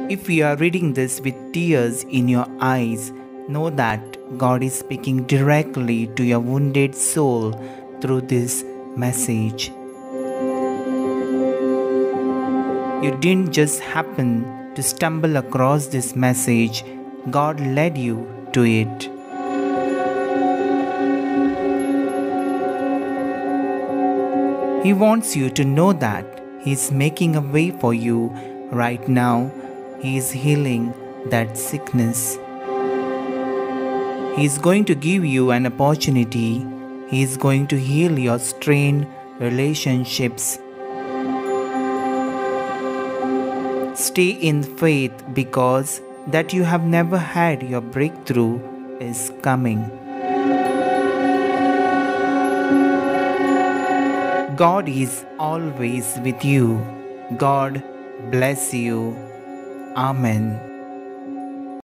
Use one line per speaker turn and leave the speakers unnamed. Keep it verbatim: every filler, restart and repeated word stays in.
If you are reading this with tears in your eyes, know that God is speaking directly to your wounded soul through this message. You didn't just happen to stumble across this message, God led you to it. He wants you to know that He is making a way for you right now. He is healing that sickness. He is going to give you an opportunity. He is going to heal your strained relationships. Stay in faith because that you have never had your breakthrough is coming. God is always with you. God bless you. Amen.